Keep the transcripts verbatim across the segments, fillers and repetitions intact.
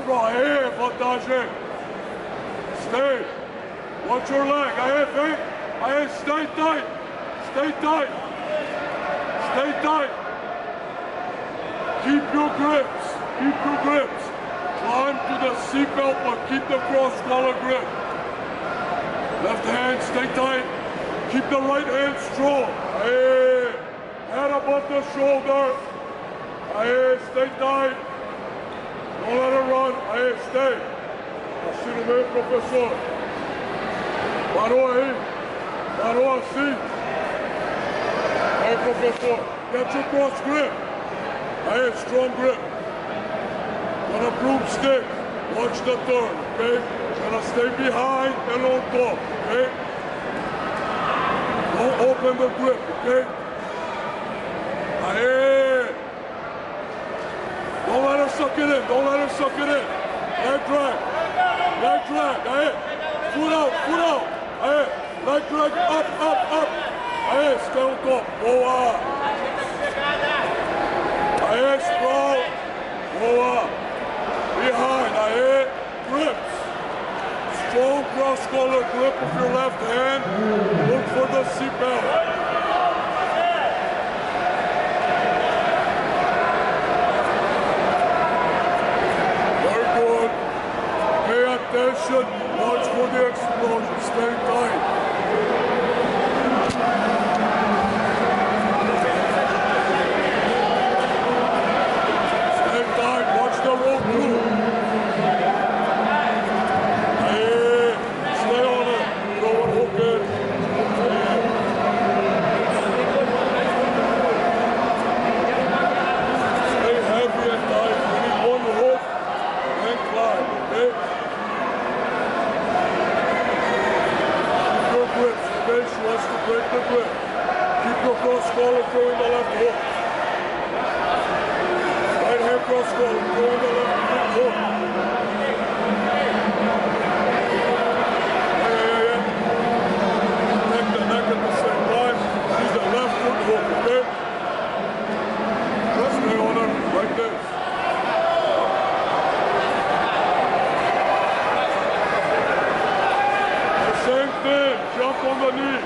bro. Aí, vantagem. Stay. Watch your leg. Aí, vem. Aí, stay tight. Stay tight. Stay tight. Keep your grips. Keep your grips. Climb to the seatbelt, but keep the cross collar grip. Left hand, stay tight. Keep the right hand strong. Hey, head above the shoulder. Hey, stay tight. Don't let it run. Hey, stay. Assino bem, professor. Parou aí. Parou assim. Hey, professor. Get your cross grip. Hey, strong grip. On a broomstick. Watch the turn, okay? Gonna stay behind and on top, okay? Don't open the grip, okay? Aye. Don't let her suck it in, don't let her suck it in. Leg drag, leg drag, aye. Foot out, foot out, aye. Leg drag, up, up, up. Aye, stay on top, boa. Aye, sprawl, boa. Behind, aye. Grips. Strong cross collar grip with your left hand. Look for the seatbelt. Very good. Pay attention. Watch for the explosion. Stay tight. Stay tight. Watch the roll through. Break the grip. Keep your cross collar, throwing the left hook. Right hand cross collar, throwing the left hook. Yeah, yeah, yeah. Take the neck at the same time. Use the left foot hook, okay? Just stay on it, like this. The same thing, jump on the knee.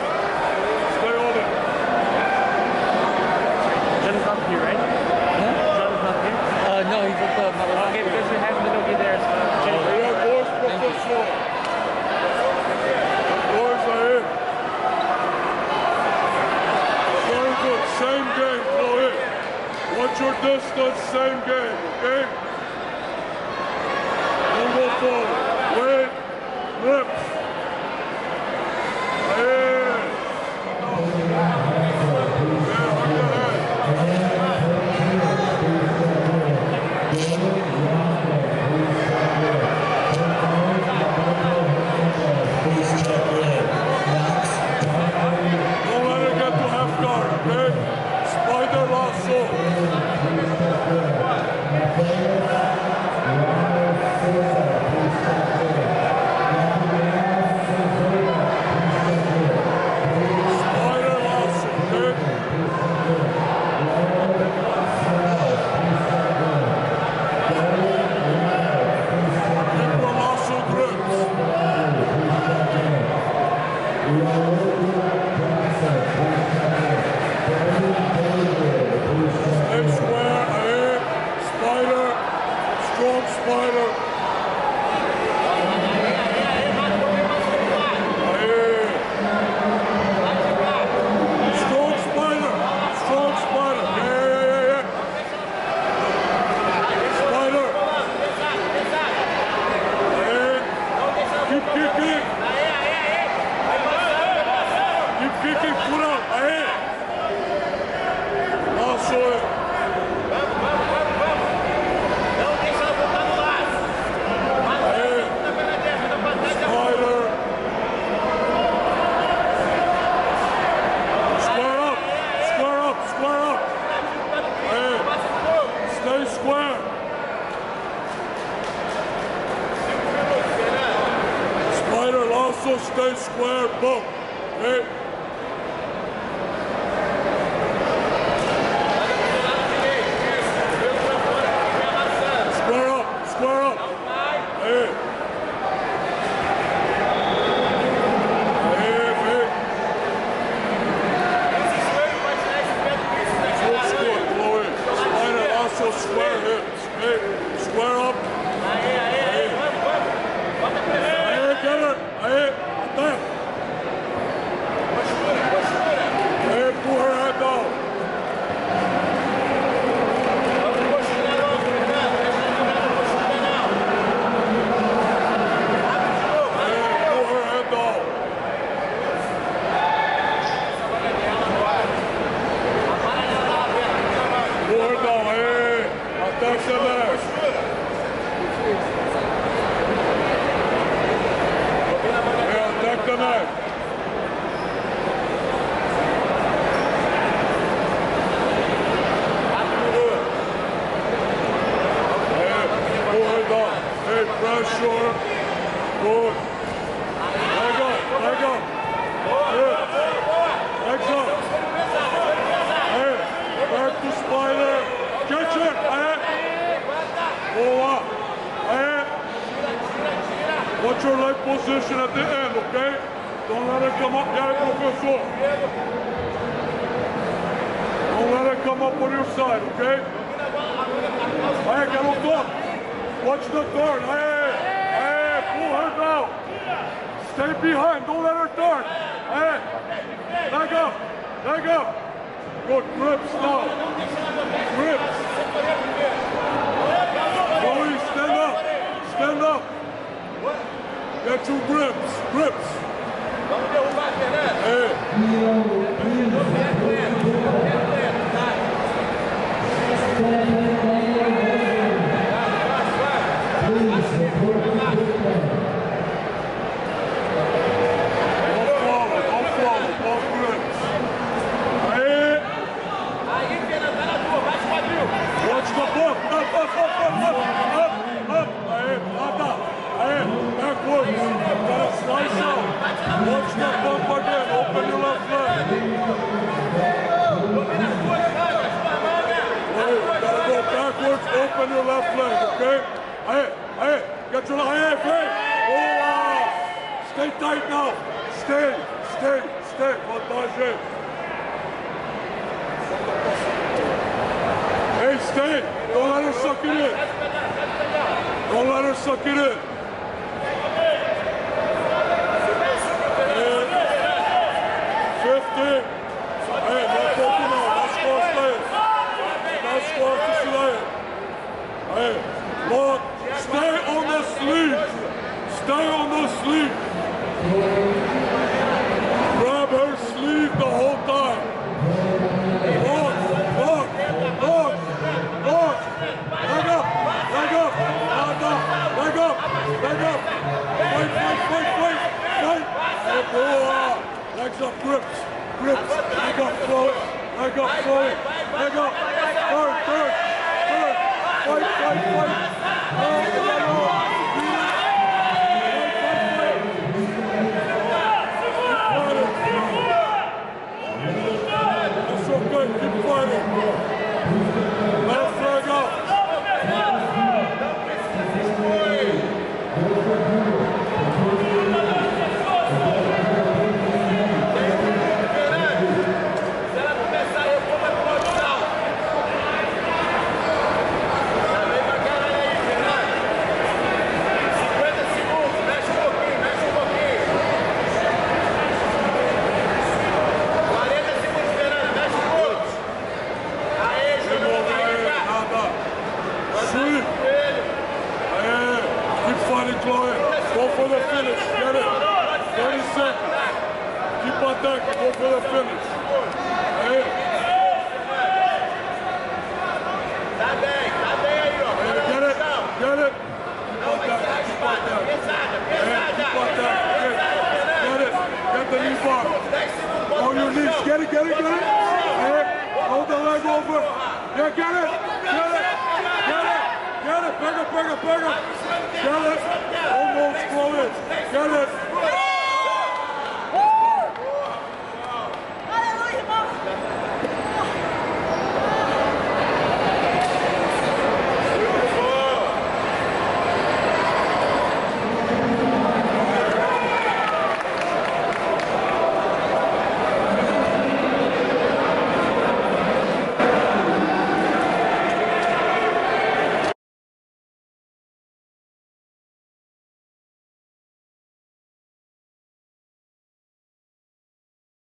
Here, right? Huh? Jonathan's not here? Uh, no, he's at the Malawi. Okay, because we have to go get there. So oh, yeah, boys, professor. Boys are in. Very good. Same game, go in. Watch your distance, same game, okay? Don't go forward. Wait. Lips. In. also stay square both. Okay? Square up, square up. Hey, square up. Aí, aí, aí. Vamos, vamos. Bota pressão. Aí, get it. Aí, attack. Postura, postura. Hey, pull her head down. Vamos posturar logo, Fernando. Deixa eu jogar na postura, não. Abre de novo. Hey, pull her head down. Pull her down. Hey, attack the leg. Attack the neck. Hey, pull her down. Hey, pressure. Good. Leg up, leg up. Good. Legs up. Hey, back to spider. Catch it. Hey. Pull up. Hey. Watch your leg position at the end, okay? Don't let it come up. Yeah, professor. Don't let it come up on your side, okay? Hey, get hooked up. Watch the turn. Hey, hey, pull her down. Stay behind. Don't let her turn. Hey, leg up, leg up. Good grips now. Grips. Chloe, stand up. Stand up. Get your grips, grips. Vamos derrubar, Fernando. Hey. Don't follow, don't follow, both grips. Aí. Aí, Fernando, vai na tua, bate o quadril. Watch the book. Up, up, up, up, up, up, up. Aí, nada. Hey, backwards. Gotta slice out. Watch that bump again. Open your left leg. Hey, gotta go backwards. Open your left leg, okay? Hey, hey, get your left hey, hey. Oh, wow. Stay tight now. Stay, stay, stay. Vantagem. Hey, stay. Don't let her suck it in. Don't let her suck it in. fifty. Hey, no poking out. That's cross leg. That's cross to leg. Hey, look. Stay on the sleeve. Stay on the sleeve. Grab her sleeve the whole time. Look, look, look, look. Leg up, leg up, leg up, leg up, leg up. Fight, fight, fight, fight, fight. Hey, pull up. Legs up, grips, grips, leg up, forward, leg up, forward, leg up, third, third, third, fight, fight, fight, oh, leg up, that's so good, keep fighting, left leg up. Go for the finish, get it. thirty seconds. Keep attacking, go for the finish. Hey. Tá bem, tá bem aí, ó. Hey, get it, get it. Keep attacking, keep attacking. Pesada, Hey, pesada. keep attacking, get it. Get it, get the knee bar. On your knees, get it, get it, get it. Hey, hold the leg over. Yeah, get it, get it, get it. Get it, pega, pega, pega. Get it. Almost, throw it. Get it.